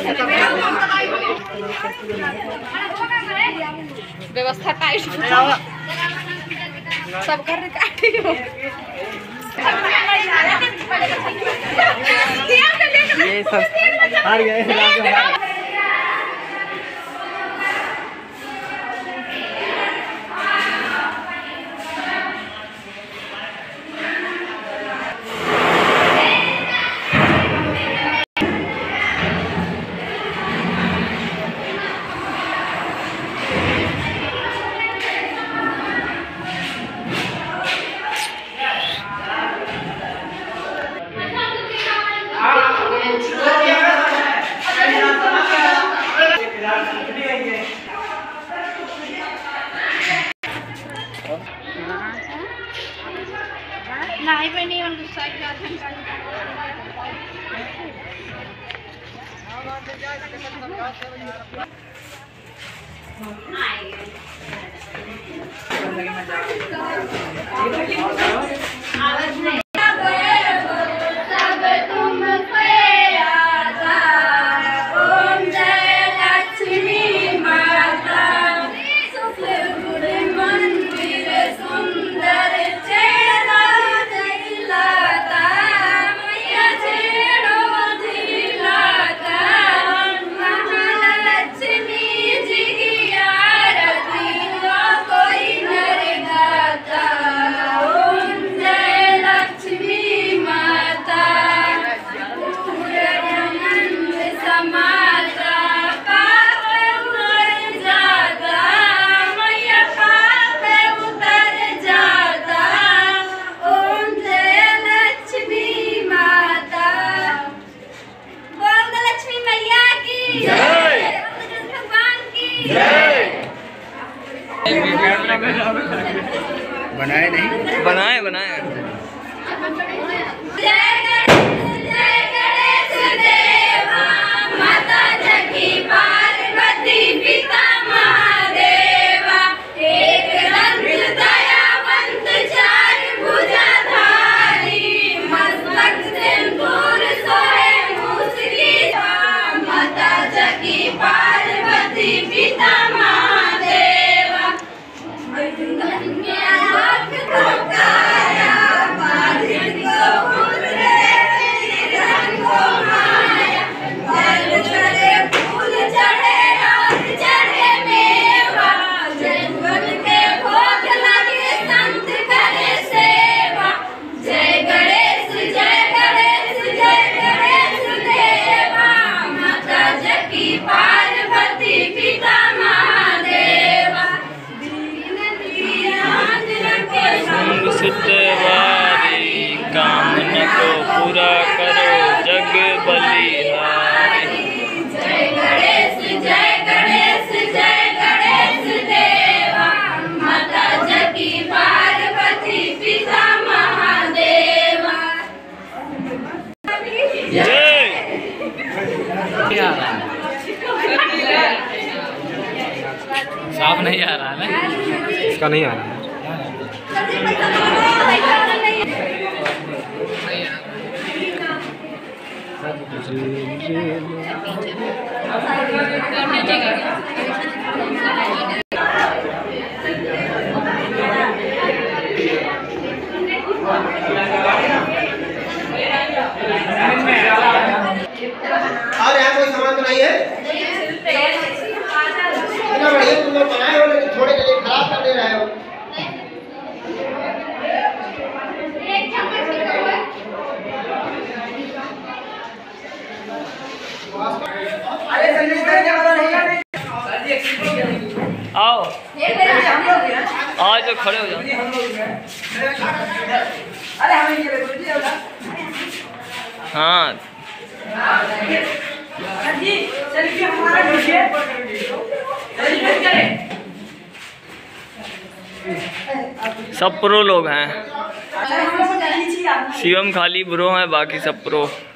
व्यवस्था टाइट सब कर ये सब हार गए। नहीं मैं नहीं उन साइड बनाए नहीं बनाए बनाए। माता जगी पार्वती पिता महादेवा एक रंग दयावंत चार भुजाधारी मस्तक सिंदूर सोहे मुसकी। माता जगी पार्वती पिता सिद्धवारी कामन को पूरा करो जग बलिहारी। जय गणेश जय गणेश जय गणेश देवा माता जगी पार्वती पिता महादेवा। जय। साफ नहीं आ रहा है, इसका नहीं आ रहा है। और यहाँ कोई सामान तो नहीं है? इतना बढ़िया तुम लोग बनाए हो लेकिन थोड़े के लिए खराब कर दे रहे हो। आओ आज तो खड़े हो जाओ। अरे हाँ सब प्रो लोग हैं। शिवम खाली ब्रो हैं, बाकी सब प्रो।